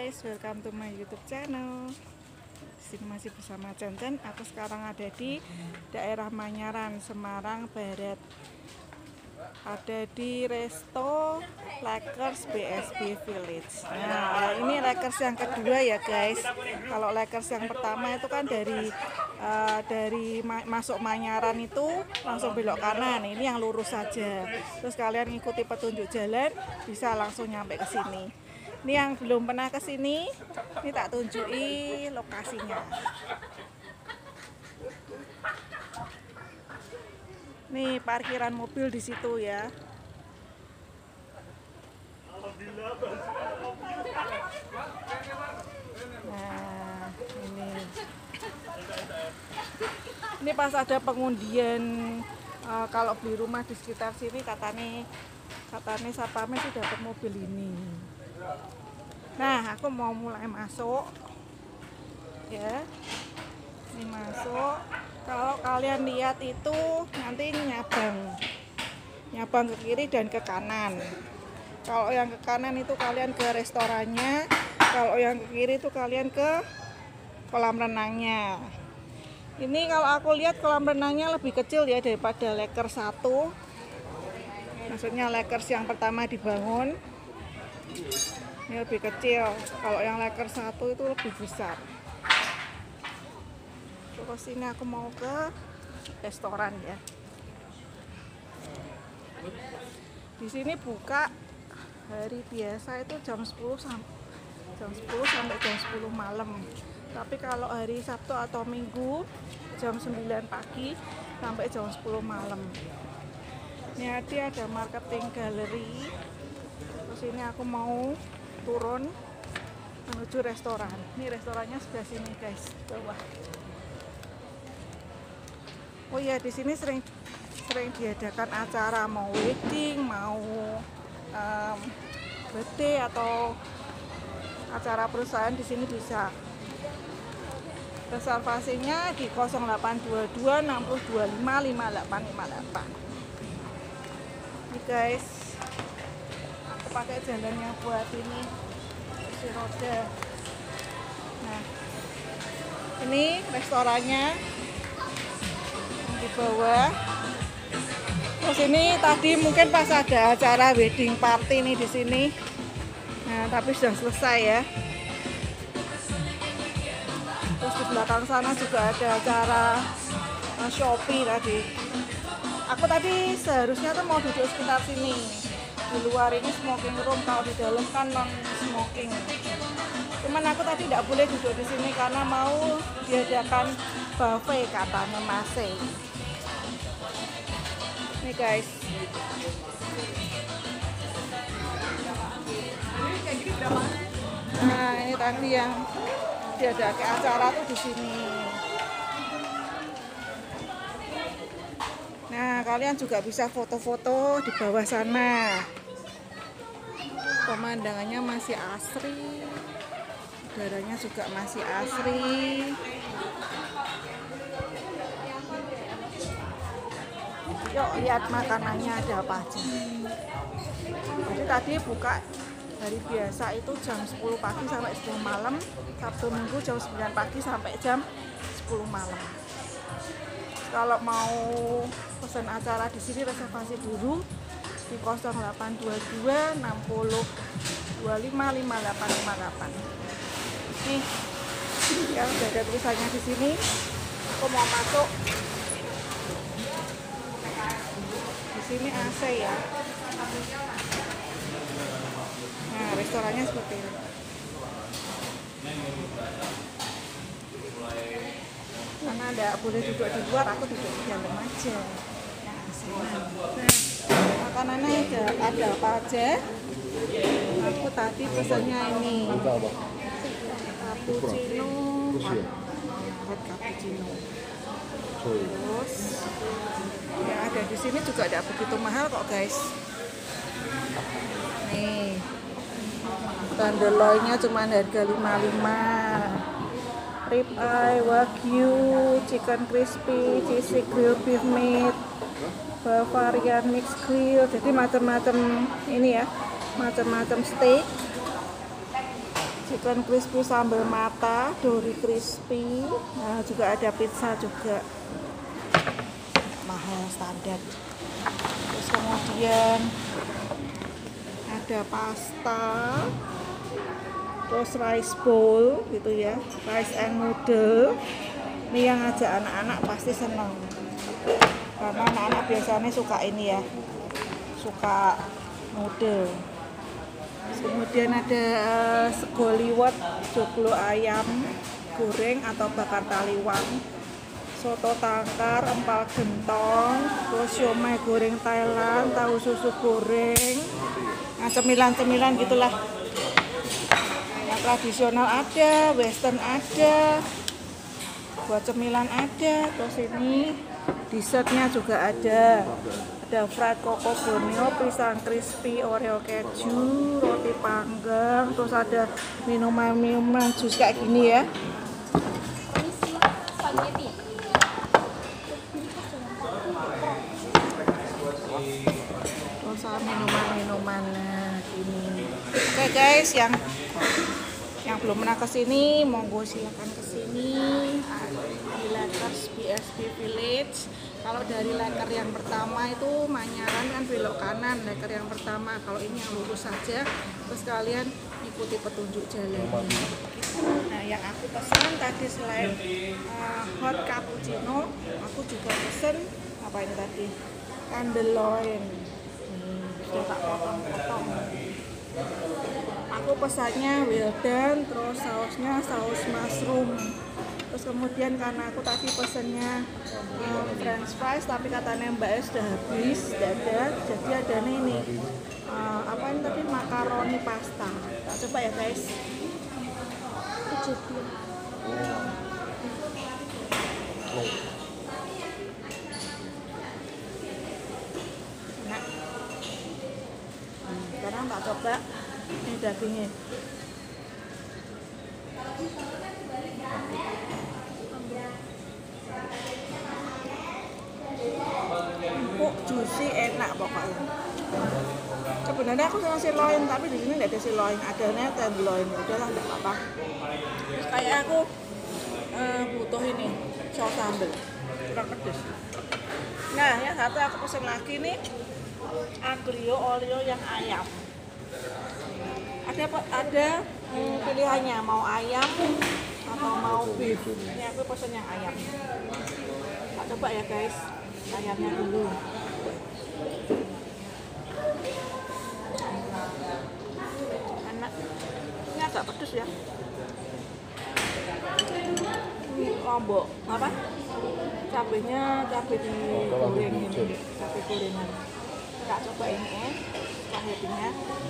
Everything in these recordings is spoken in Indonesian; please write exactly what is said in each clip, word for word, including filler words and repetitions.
guys, welcome to my YouTube channel. Sini masih bersama Cen-Cen. Aku sekarang ada di daerah Manyaran, Semarang Barat. Ada di Resto Lakers B S B Village. Nah, ini Lakers yang kedua ya guys. Kalau Lakers yang pertama itu kan dari uh, dari ma masuk Manyaran itu langsung belok kanan. Ini yang lurus saja. Terus kalian ikuti petunjuk jalan, bisa langsung nyampe ke sini. Ini yang belum pernah ke sini, ini tak tunjuki lokasinya. Nih parkiran mobil di situ ya. Nah, ini. Ini pas ada pengundian uh, kalau beli rumah di sekitar sini katanya katanya satpamnya sih dapat mobil ini. Nah, aku mau mulai masuk ya. Ini masuk. Kalau kalian lihat itu nanti nyabang nyabang ke kiri dan ke kanan. Kalau yang ke kanan itu kalian ke restorannya, kalau yang ke kiri itu kalian ke kolam renangnya. Ini kalau aku lihat kolam renangnya lebih kecil ya daripada Lakers satu. Maksudnya Lakers yang pertama dibangun ini lebih kecil, kalau yang Lakers satu itu lebih besar. Terus ini aku mau ke restoran ya. Di sini buka hari biasa itu jam sepuluh sampai jam sepuluh malam. Tapi kalau hari Sabtu atau Minggu jam sembilan pagi sampai jam sepuluh malam. Ini ada marketing gallery. Terus ini aku mau turun menuju restoran. Ini restorannya sebelah sini guys, bawah. Oh iya, di sini sering sering diadakan acara mau wedding, mau um, birthday atau acara perusahaan di sini bisa. Reservasinya di nol delapan dua dua enam dua lima lima delapan lima delapan. Ini guys, aku pakai jalannya buat ini kursi roda. Nah, ini restorannya di bawah. Terus ini tadi mungkin pas ada acara wedding party nih di sini. Nah, tapi sudah selesai ya. Terus di belakang sana juga ada acara uh, Shopee tadi. Aku tadi seharusnya tuh mau duduk sekitar sini. Di luar ini smoking room, kalau di dalam kan non smoking. Cuman aku tadi tidak boleh duduk di sini karena mau diadakan buffet katanya masih. Nih guys. Nah, ini tadi yang diadakan acara tuh di sini. Nah, kalian juga bisa foto-foto di bawah sana. Pemandangannya masih asri, udaranya juga masih asri. Yuk lihat makanannya ada apa aja. Jadi tadi buka hari biasa itu jam sepuluh pagi sampai sepuluh malam, Sabtu Minggu jam sembilan pagi sampai jam sepuluh malam. Kalau mau pesan acara di sini reservasi dulu di nol delapan dua dua enam dua lima lima delapan lima delapan. Nih, yang udah ada tulisannya di sini. Aku mau masuk. Di sini A C ya. Nah, restorannya seperti ini. Karena tidak boleh duduk di luar, aku duduk di dalam aja. Nah, makanannya ada, ada apa aja? Aku tadi pesannya ini cappuccino, hot cappuccino. Terus yang ada di sini juga tidak begitu mahal kok guys. Nih, tenderloinnya cuma harga lima puluh lima. Rib eye, wagyu, chicken crispy, cheesy grill beef meat, Bavarian mix grill. Jadi macam-macam ini ya, macam-macam steak. chicken crispy sambal mata, dori crispy. Nah, juga ada pizza juga. Mahal standar. Terus kemudian ada pasta. Terus rice bowl gitu ya, rice and noodle. Ini yang ngajak anak-anak pasti senang, karena anak-anak biasanya suka ini ya, suka noodle. Kemudian ada uh, sego liwet, joglo ayam goreng atau bakar taliwang, soto tangkar, empal gentong, terus siomay goreng Thailand, tahu susu goreng, nah cemilan-cemilan gitulah. Yang tradisional ada, western ada, buat cemilan ada. Terus ini dessertnya juga ada. Ada fried coco borneo, pisang crispy, oreo keju, roti panggang, terus ada minuman-minuman jus kayak gini ya. Terus minuman-minuman nah gini. Oke guys, yang yang belum pernah kesini, monggo silakan kesini di Lakers B S B Village. Kalau dari leker yang pertama itu Manyaran kan belok kanan, leker yang pertama. Kalau ini yang lurus saja, terus kalian ikuti petunjuk jalannya. Nah, yang aku pesan tadi selain uh, hot cappuccino, aku juga pesen apa ini tadi? Tenderloin. Hmm, sudah tak potong-potong. Aku pesannya well done, terus sausnya saus mushroom. Terus kemudian karena aku tadi pesennya um, french fries, tapi katanya Mbak Es sudah habis, tidak ada, jadi ada nih ini uh, apa ini tadi, makaroni pasta. Kita coba ya guys. Nah, hmm, sekarang tak coba ini dagingnya. Empuk, juicy, enak pokoknya. Sebenarnya aku sama sirloin, tapi di sini nggak ada sirloin, adanya tenderloin. Udahlah, nggak apa-apa. Kayak aku uh, butuh ini saus sambal, kurang pedes. Nah, yang satu aku pesen lagi nih aglio olio yang ayam. Ada ada hmm, pilihannya, mau ayam atau mau beef. Ini aku pesen yang ayam. Kita coba ya guys, ayamnya dulu. Enak. Ini agak pedes ya. Ini lombok apa? Cabenya cabai digoreng ini, cabai gorengan. Kita coba ini eh, spaghettinya.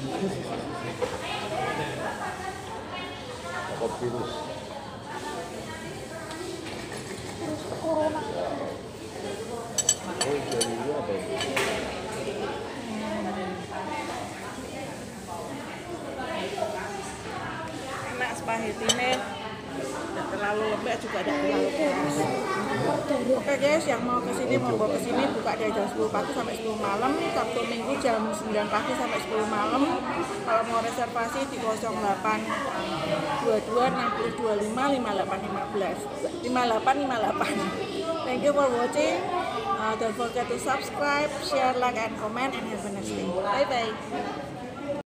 Apa virus? Virus corona. Oh, dari itu apa? Enak spaghettinya, tidak terlalu lembek juga tidak terlalu keras. Oke guys, yang mau kesini monggo kesini, buka dari jam sepuluh pagi sampai sepuluh malam, Sabtu Minggu jam sembilan pagi sampai sepuluh malam. Kalau mau reservasi di nol delapan dua dua enam dua lima lima delapan lima delapan lima delapan. Thank you for watching. Uh, don't forget to subscribe, share, like, and comment, and have a nice day. Bye bye.